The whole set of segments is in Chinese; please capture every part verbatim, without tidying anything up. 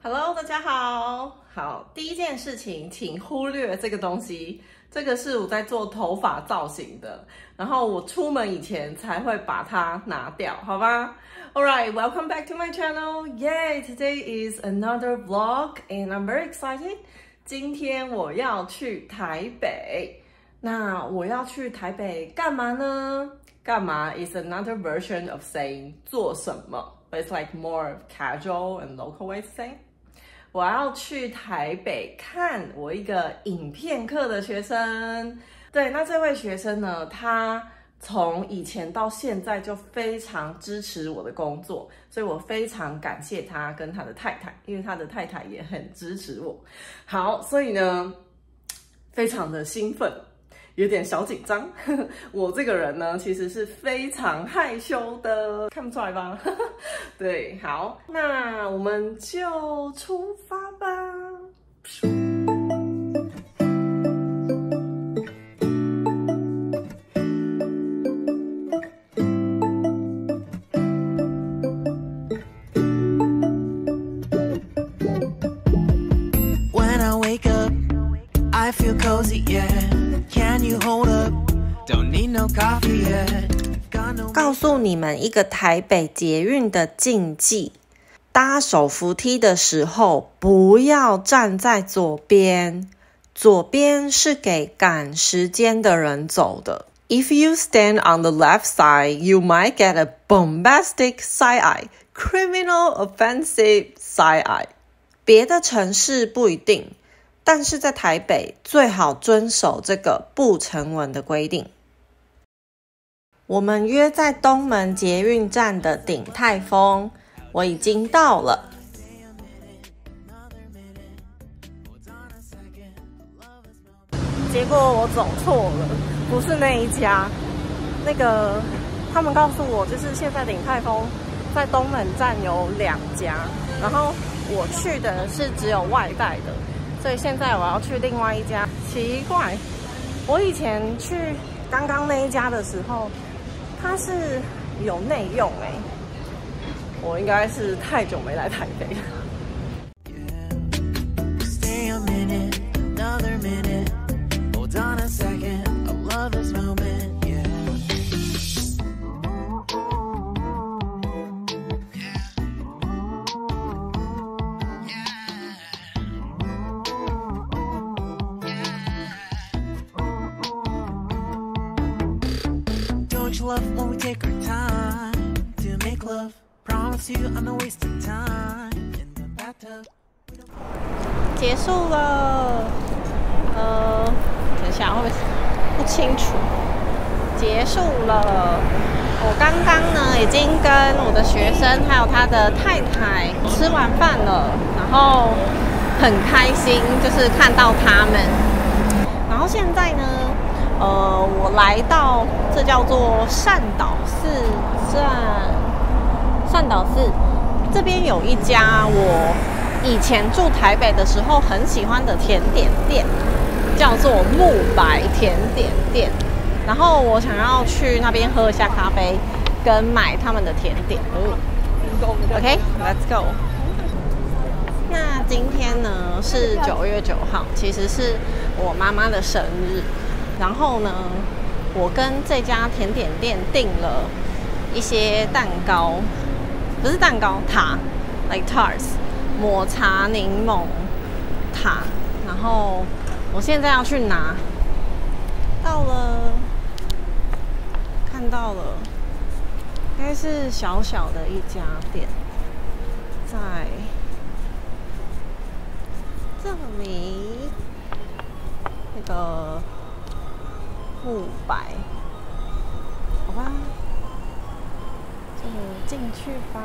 Hello， 大家好。好，第一件事情，请忽略这个东西。这个是我在做头发造型的，然后我出门以前才会把它拿掉，好吧 ？Alright, welcome back to my channel. Yay! Today is another vlog, and I'm very excited. 今天我要去台北。那我要去台北干嘛呢？干嘛 is another version of saying 做什么。But it's like more casual and local way to say. 我要去台北看我一个影片课的学生。对，那这位学生呢，他从以前到现在就非常支持我的工作，所以我非常感谢他跟他的太太，因为他的太太也很支持我。好，所以呢，非常的兴奋。有点小紧张，我这个人呢，其实是非常害羞的，看不出来吧？对，好，那我们就出发吧。 When I wake up, I feel cozy, yeah.Can you hold up? Don't need no coffee yet. 告诉你们一个台北捷运的禁忌：搭手扶梯的时候，不要站在左边，左边是给赶时间的人走的。If you stand on the left side, you might get a bombastic side eye, criminal offensive side eye. 别的城市不一定。但是在台北最好遵守这个不成文的规定。我们约在东门捷运站的鼎泰丰，我已经到了。 结果我走错了，不是那一家。那个他们告诉我，就是现在鼎泰丰在东门站有两家，然后我去的是只有外带的。所以现在我要去另外一家，奇怪，我以前去刚刚那一家的时候，它是有内用哎、欸，我应该是太久没来台北了。 Love when we take our time to make love. Promise you I'm not wasting time in the bathtub. 结束了，呃，等一下会不清楚。结束了，我刚刚呢已经跟我的学生还有他的太太吃完饭了，然后很开心，就是看到他们。然后现在呢？呃，我来到这叫做善导寺站，善导寺这边有一家我以前住台北的时候很喜欢的甜点店，叫做慕白甜点店。然后我想要去那边喝一下咖啡，跟买他们的甜点。OK, let's go. 那今天呢是九月九号，其实是我妈妈的生日。然后呢，我跟这家甜点店订了一些蛋糕，不是蛋糕，塔 ，like tarts， 抹茶柠檬塔。然后我现在要去拿，到了，看到了，应该是小小的一家店，在这里，那个。慕白，好吧，就进去吧。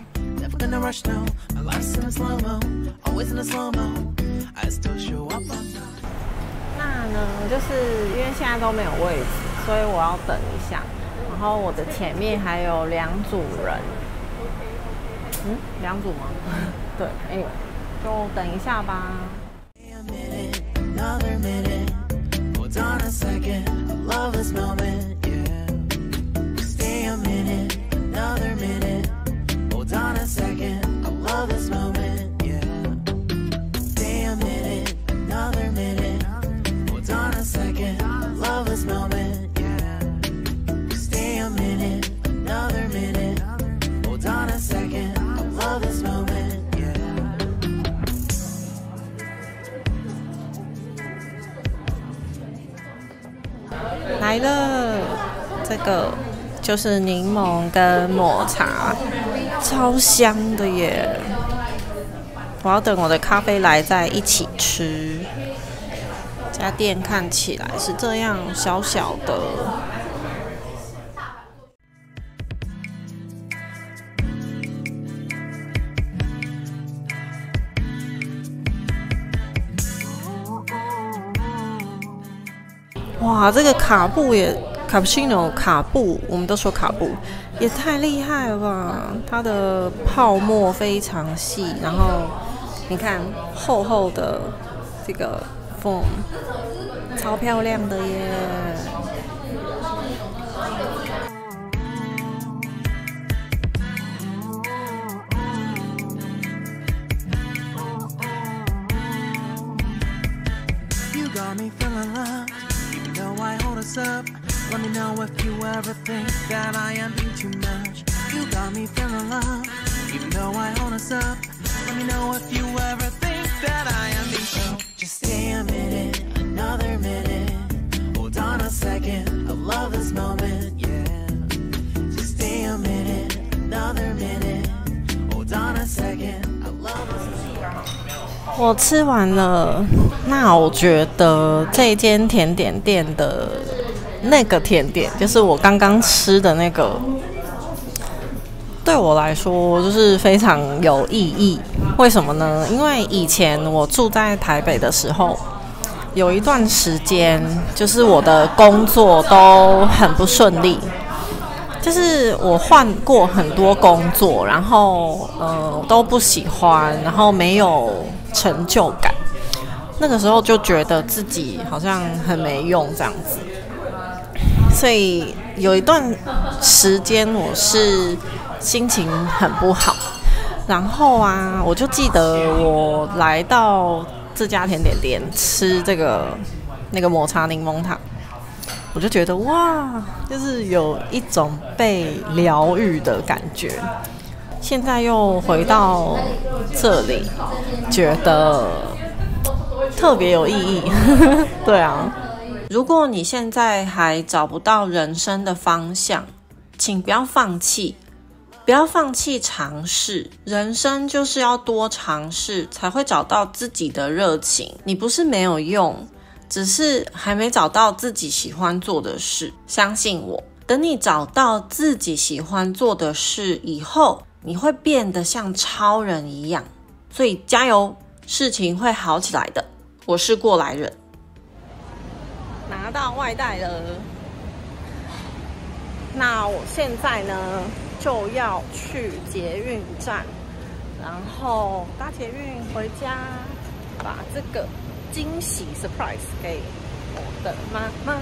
那呢，就是因为现在都没有位置，所以我要等一下。然后我的前面还有两组人，嗯，两组吗？对 ，anyway， 就等一下吧。Hold on a second, I love this moment, yeah. Stay a minute, another minute. Hold on a second, I love this moment, yeah. 来了，这个就是柠檬跟抹茶，超香的耶！我要等我的咖啡来再一起吃。家店看起来是这样小小的。哇，这个卡布也 cappuccino 卡布，我们都说卡布，也太厉害了吧！它的泡沫非常细，然后你看厚厚的这个 foam， 超漂亮的耶！ Up. Let me know if you ever think that I am being too much. You got me feeling love, even though I hold us up. Let me know if you ever think that I am being so. Just stay a minute, another minute. Hold on a second, I love this moment, yeah. Just stay a minute, another minute. Hold on a second, I love this moment. 我吃完了，那我觉得这间甜点店的那个甜点，就是我刚刚吃的那个，对我来说就是非常有意义。为什么呢？因为以前我住在台北的时候，有一段时间，就是我的工作都很不顺利。就是我换过很多工作，然后呃都不喜欢，然后没有成就感。那个时候就觉得自己好像很没用这样子，所以有一段时间我是心情很不好。然后啊，我就记得我来到这家甜点店吃这个那个抹茶柠檬塔。我就觉得哇，就是有一种被疗愈的感觉。现在又回到这里，觉得特别有意义。对啊，如果你现在还找不到人生的方向，请不要放弃，不要放弃尝试。人生就是要多尝试，才会找到自己的热情。你不是没有用，只是还没找到自己喜欢做的事。相信我，等你找到自己喜欢做的事以后，你会变得像超人一样。所以加油，事情会好起来的。我是过来人。拿到外带了，那我现在呢就要去捷运站，然后搭捷运回家，把这个惊喜 surprise 给我的妈妈。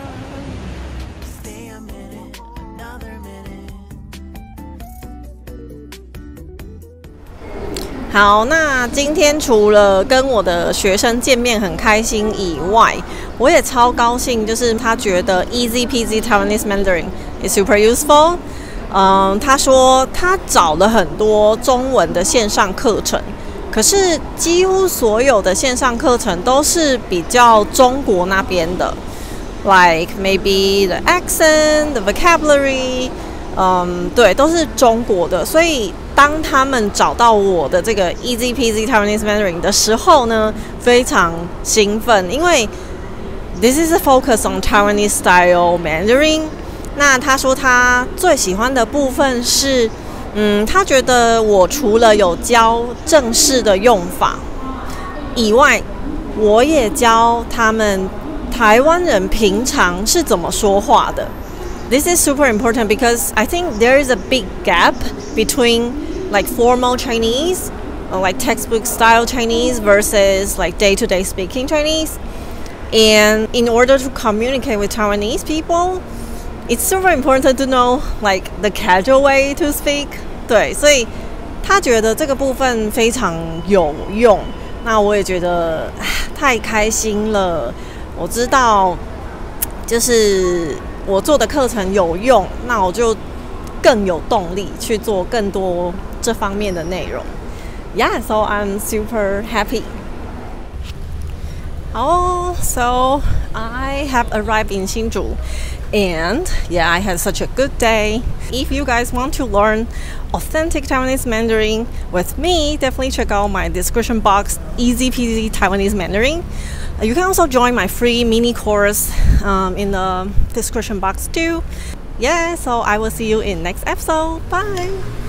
好，那今天除了跟我的学生见面很开心以外，我也超高兴，就是他觉得 Easy Peasy Taiwanese Mandarin is super useful。嗯，他说他找了很多中文的线上课程。可是几乎所有的线上课程都是比较中国那边的 ，like maybe the accent, the vocabulary， 嗯，对，都是中国的。所以当他们找到我的这个 Easy Peasy Taiwanese Mandarin 的时候呢，非常兴奋，因为 this is a focus on Taiwanese style Mandarin。那他说他最喜欢的部分是。嗯，他觉得我除了有教正式的用法以外，我也教他们台湾人平常是怎么说话的。This is super important because I think there is a big gap between like formal Chinese, or like textbook style Chinese versus like day-to-day speaking Chinese. And in order to communicate with Taiwanese people, it's super important to know like the casual way to speak. 对，所以他觉得这个部分非常有用。那我也觉得太开心了。我知道，就是我做的课程有用，那我就更有动力去做更多这方面的内容。Yeah, so I'm super happy. 好 ，So I have arrived in 新竹。 And yeah, I had such a good day. If you guys want to learn authentic Taiwanese Mandarin with me, definitely check out my description box, Easy Peasy Taiwanese Mandarin. You can also join my free mini course um, in the description box too. Yeah, so I will see you in next episode. Bye!